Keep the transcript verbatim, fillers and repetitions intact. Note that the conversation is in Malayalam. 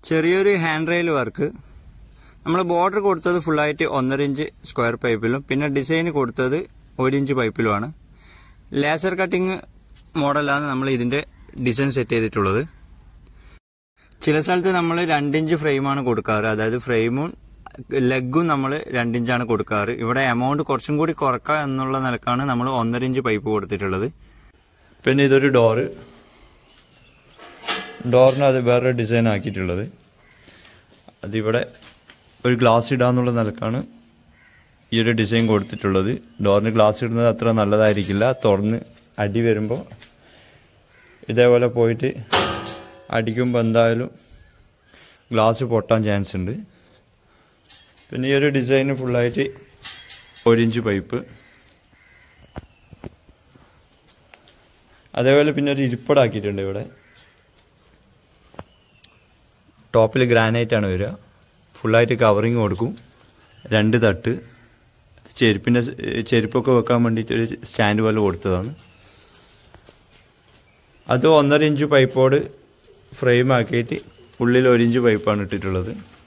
ചെറിയൊരു ഹാൻഡ് റെയിൽ വർക്ക്. നമ്മൾ ബോർഡർ കൊടുത്തത് ഫുള്ളായിട്ട് ഒന്നര ഇഞ്ച് സ്ക്വയർ പൈപ്പിലും പിന്നെ ഡിസൈൻ കൊടുത്തത് ഒരു ഇഞ്ച് പൈപ്പിലുമാണ്. ലേസർ കട്ടിങ് മോഡലാണ് നമ്മൾ ഇതിൻ്റെ ഡിസൈൻ സെറ്റ് ചെയ്തിട്ടുള്ളത്. ചില സ്ഥലത്ത് നമ്മൾ രണ്ടിഞ്ച് ഫ്രെയിമാണ് കൊടുക്കാറ്, അതായത് ഫ്രെയിമും ലെഗും നമ്മൾ രണ്ടിഞ്ചാണ് കൊടുക്കാറ്. ഇവിടെ എമൗണ്ട് കുറച്ചും കൂടി കുറക്കുക എന്നുള്ള നിലക്കാണ് നമ്മൾ ഒന്നര ഇഞ്ച് പൈപ്പ് കൊടുത്തിട്ടുള്ളത്. പിന്നെ ഇതൊരു ഡോറ്, ഡോറിന് അത് വേറൊരു ഡിസൈൻ ആക്കിയിട്ടുള്ളത്. അതിവിടെ ഒരു ഗ്ലാസ് ഇടാന്നുള്ള നിലക്കാണ് ഈ ഒരു ഡിസൈൻ കൊടുത്തിട്ടുള്ളത്. ഡോറിന് ഗ്ലാസ് ഇടുന്നത് അത്ര നല്ലതായിരിക്കില്ല, തുറന്ന് അടി വരുമ്പോൾ ഇതേപോലെ പോയിട്ട് അടിക്കുമ്പോൾ എന്തായാലും ഗ്ലാസ് പൊട്ടാൻ ചാൻസ് ഉണ്ട്. പിന്നെ ഈ ഒരു ഡിസൈന് ഫുള്ളായിട്ട് ഒരു ഇഞ്ച് പൈപ്പ്. അതേപോലെ പിന്നെ ഒരു ഇരിപ്പടാക്കിയിട്ടുണ്ട്. ഇവിടെ ടോപ്പിൽ ഗ്രാനൈറ്റാണ് വരിക. ഫുള്ളായിട്ട് കവറിങ് കൊടുക്കും. രണ്ട് തട്ട് ചെരുപ്പിൻ്റെ ചെരുപ്പൊക്കെ വെക്കാൻ വേണ്ടിയിട്ട് ഒരു സ്റ്റാൻഡ് പോലെ കൊടുത്തതാണ്. അത് ഒന്നര ഇഞ്ച് പൈപ്പോട് ഫ്രെയിം ആക്കിയിട്ട് ഉള്ളിൽ ഒരു ഇഞ്ച് പൈപ്പാണ് ഇട്ടിട്ടുള്ളത്.